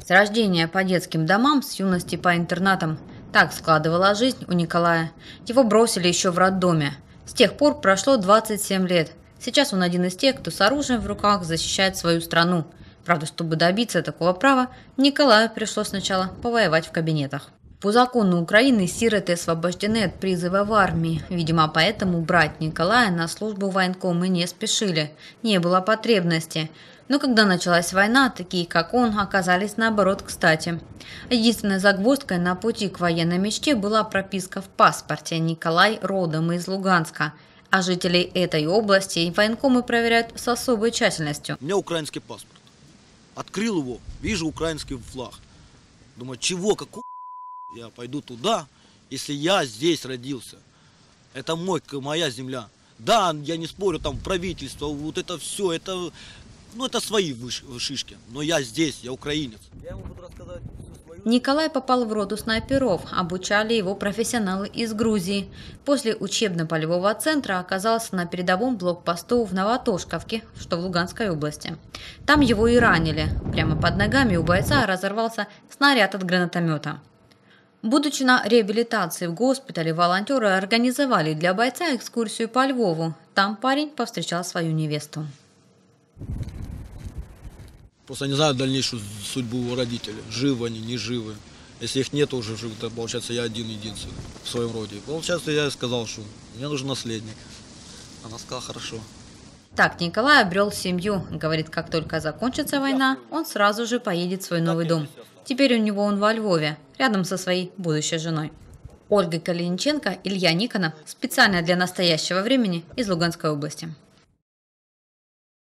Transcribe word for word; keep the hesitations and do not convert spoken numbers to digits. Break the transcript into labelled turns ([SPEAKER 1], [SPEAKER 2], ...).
[SPEAKER 1] С рождения по детским домам, с юности по интернатам. Так складывала жизнь у Николая. Его бросили еще в роддоме. С тех пор прошло двадцать семь лет. Сейчас он один из тех, кто с оружием в руках защищает свою страну. Правда, чтобы добиться такого права, Николаю пришлось сначала повоевать в кабинетах. По закону Украины сироты освобождены от призыва в армии. Видимо, поэтому брать Николая на службу в военкомы не спешили. Не было потребности. Но когда началась война, такие как он оказались наоборот кстати. Единственной загвоздкой на пути к военной мечте была прописка в паспорте. Николай родом из Луганска. А жителей этой области военкомы проверяют с особой тщательностью.
[SPEAKER 2] У меня украинский паспорт. Открыл его, вижу украинский флаг. Думаю, чего, какого я пойду туда, если я здесь родился. Это мой, моя земля. Да, я не спорю, там правительство, вот это все, это, ну, это свои шишки. Но я здесь, я украинец. Я ему буду рассказать всю свою...
[SPEAKER 1] Николай попал в роту снайперов, обучали его профессионалы из Грузии. После учебно-полевого центра оказался на передовом блокпосту в Новотошковке, что в Луганской области. Там его и ранили. Прямо под ногами у бойца разорвался снаряд от гранатомета. Будучи на реабилитации в госпитале, волонтеры организовали для бойца экскурсию по Львову. Там парень повстречал свою невесту.
[SPEAKER 2] Просто не знаю дальнейшую судьбу его родителей. Живы они, не живы. Если их нет уже живы, то получается я один единственный в своем роде. Получается, я сказал, что мне нужен наследник. Она сказала, хорошо.
[SPEAKER 1] Так Николай обрел семью. Говорит, как только закончится война, он сразу же поедет в свой новый дом. Теперь у него он во Львове, рядом со своей будущей женой. Ольга Калиниченко, Илья Никонов. Специально для настоящего времени из Луганской области.